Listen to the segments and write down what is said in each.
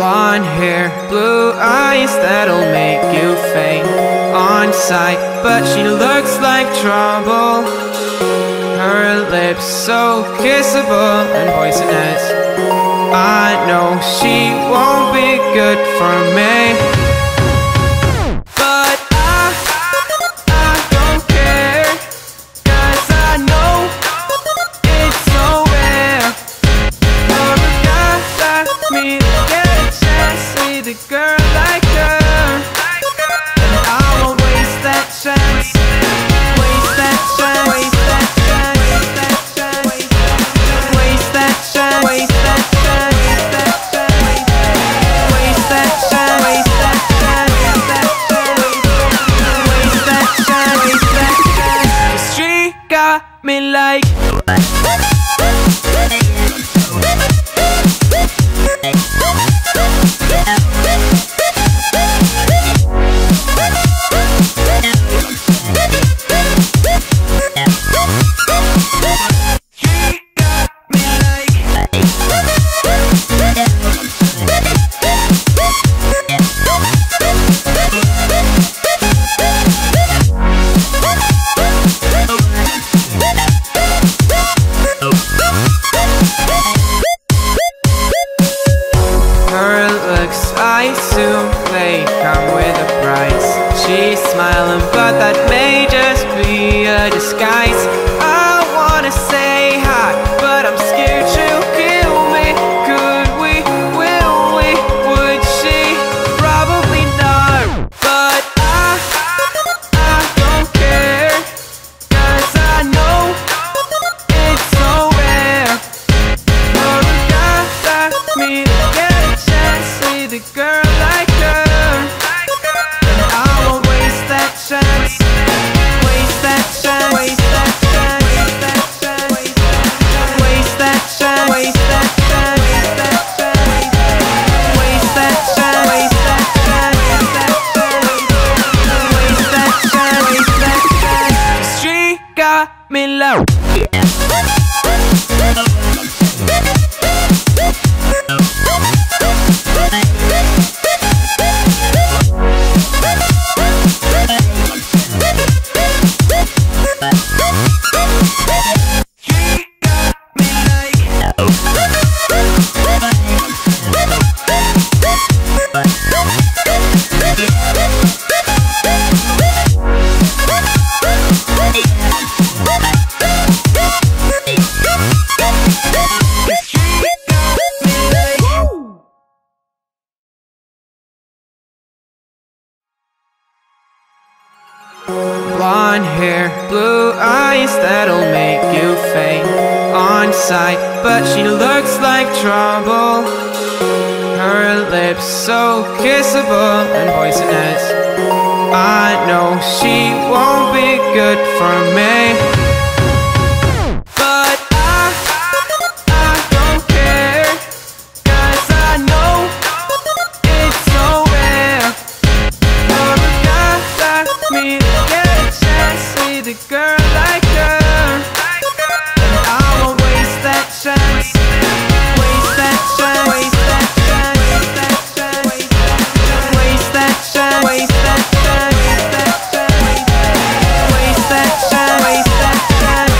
Blonde hair, blue eyes, that'll make you faint on sight. But she looks like trouble. Her lips so kissable and poisonous. I know she won't be good for me, but I don't care, 'cause I know it's so rare for a guy like me to get a chance with a girl like her. And I won't waste that chance, waste that chance, waste that chance, waste that chance, waste that chance, waste that chance. Me like I assume they come with a price. She's smiling, but that may just be a disguise. I wanna say hi, but I'm scared she'll kill me. Could we, will we, would she? Probably not, but I don't care, 'cause I know it's so rare for a guy like me to get a chance with a girl like her. And I won't waste that chance, waste that chance, waste that chance, waste that chance, waste that chance, waste that chance, waste that chance, waste that chance, waste that chance, waste that chance, waste that chance. She got me low. Blonde hair, blue eyes, that'll make you faint on sight. But she looks like trouble. Her lips so kissable and poisonous. I know she won't be good for me, but I don't care, 'cause I know it's so rare for a guy like me to get a chance with a girl like her. And I won't waste that chance, waste that chance, waste that chance, waste that chance, waste that chance, waste that chance, waste that chance, waste that chance,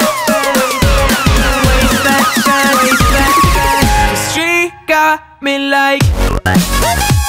waste that chance, waste that chance. She got me like